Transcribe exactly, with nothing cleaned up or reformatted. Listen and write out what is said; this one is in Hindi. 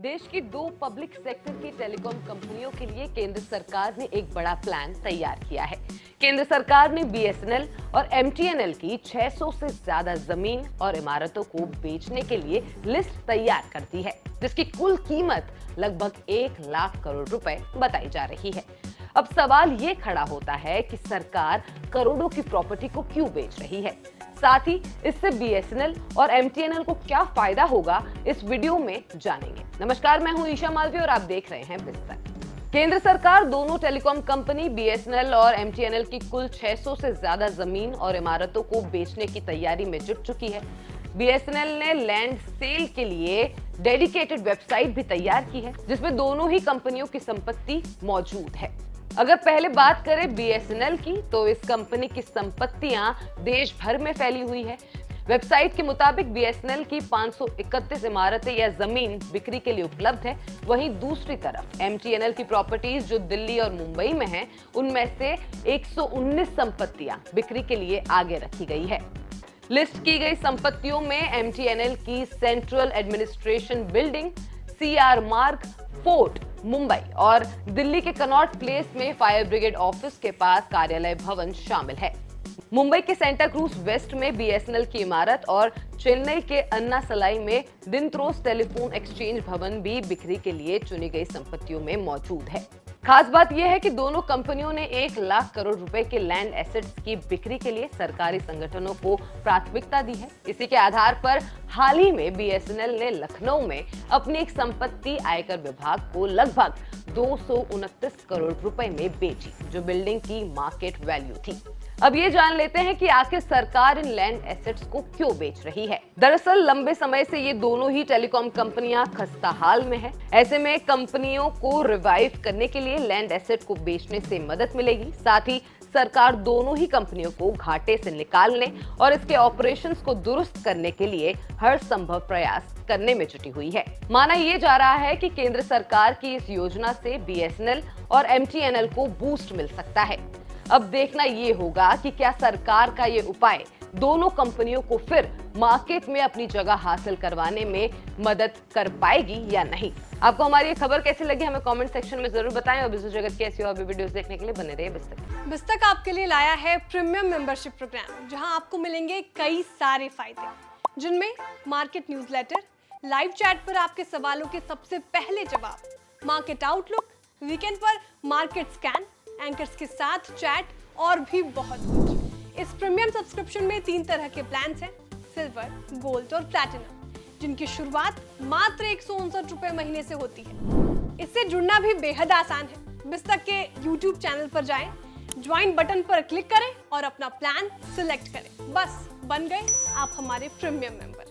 देश की दो पब्लिक सेक्टर की टेलीकॉम कंपनियों के लिए केंद्र सरकार ने एक बड़ा प्लान तैयार किया है। केंद्र सरकार ने बी एस एन एल और एम टी एन एल की छह सौ से ज्यादा जमीन और इमारतों को बेचने के लिए लिस्ट तैयार कर दी है, जिसकी कुल कीमत लगभग एक लाख करोड़ रुपए बताई जा रही है। अब सवाल ये खड़ा होता है कि सरकार करोड़ों की प्रॉपर्टी को क्यों बेच रही है, साथ ही इससे बी एस एन एल और एम टी एन एल को क्या फायदा होगा, इस वीडियो में जानेंगे। नमस्कार, मैं हूं ईशा मालवीय और आप देख रहे हैं बिस्तर। केंद्र सरकार दोनों telecom company B S N L और एम टी एन एल की कुल छह सौ से ज्यादा जमीन और इमारतों को बेचने की तैयारी में जुट चुकी है। बी एस एन एल ने लैंड सेल के लिए डेडिकेटेड वेबसाइट भी तैयार की है, जिसमें दोनों ही कंपनियों की संपत्ति मौजूद है। अगर पहले बात करें बी एस एन एल की, तो इस कंपनी की संपत्तियां देश भर में फैली हुई है। वेबसाइट के मुताबिक बी एस एन एल की पाँच सौ इकतीस इमारतें या जमीन बिक्री के लिए उपलब्ध है। वहीं दूसरी तरफ एम टी एन एल की प्रॉपर्टीज जो दिल्ली और मुंबई में हैं, उनमें से एक सौ उन्नीस संपत्तियां बिक्री के लिए आगे रखी गई है। लिस्ट की गई संपत्तियों में एम टी एन एल की central administration building, C R Marg, fort Mumbai और दिल्ली के कनॉट प्लेस में फायर ब्रिगेड ऑफिस के पास कार्यालय भवन शामिल है। मुंबई के सेंटा क्रूज वेस्ट में बी एस एन एल की इमारत और चेन्नई के अन्ना सलाई में दिनत्रोस टेलीफोन एक्सचेंज भवन भी बिक्री के लिए चुनी गई संपत्तियों में मौजूद है। खास बात यह है कि दोनों कंपनियों ने एक लाख करोड़ रुपए के लैंड एसेट्स की बिक्री के लिए सरकारी संगठनों को प्राथमिकता दी है। इसी के आधार पर हाल ही में बी एस एन एल ने लखनऊ में अपनी एक संपत्ति आयकर विभाग को लगभग दो सौ उनतीस करोड़ रुपए में बेची, जो बिल्डिंग की मार्केट वैल्यू थी। अब ये जान लेते हैं कि आखिर सरकार इन लैंड एसेट्स को क्यों बेच रही है। दरअसल लंबे समय से ये दोनों ही टेलीकॉम कंपनियां खस्ता हाल में है। ऐसे में कंपनियों को रिवाइव करने के लिए लैंड एसेट को बेचने से मदद मिलेगी। साथ ही सरकार दोनों ही कंपनियों को घाटे से निकालने और इसके ऑपरेशंस को दुरुस्त करने के लिए हर संभव प्रयास करने में जुटी हुई है। माना यह जा रहा है कि केंद्र सरकार की इस योजना से बी एस एन एल और एम टी एन एल को बूस्ट मिल सकता है। अब देखना ये होगा कि क्या सरकार का ये उपाय दोनों कंपनियों को फिर मार्केट में अपनी जगह हासिल करवाने में मदद कर पाएगी या नहीं। आपको हमारी ये खबर कैसी लगी, हमें कमेंट सेक्शन में जरूर बताएं और बिजनेस जगत की ऐसी और भी वीडियोस देखने के लिए बने रहिए बिस्तक। बिस्तक आपके लिए लाया है प्रीमियम मेंबरशिप प्रोग्राम, जहां आपको मिलेंगे कई सारे फायदे, जिनमें मार्केट न्यूज़लेटर, लाइव चैट पर आपके सवालों के सबसे पहले जवाब, मार्केट आउटलुक, वीकेंड पर मार्केट स्कैन, एंकर्स के साथ चैट और भी बहुत कुछ। इस प्रीमियम सब्सक्रिप्शन में तीन तरह के प्लान्स हैं, सिल्वर, गोल्ड और प्लैटिनम, जिनकी शुरुआत मात्र एक सौ उनसठ रुपए महीने से होती है। इससे जुड़ना भी बेहद आसान है। बिस्तक के यूट्यूब चैनल पर जाएं, ज्वाइन बटन पर क्लिक करें और अपना प्लान सिलेक्ट करें। बस बन गए आप हमारे प्रीमियम मेंबर।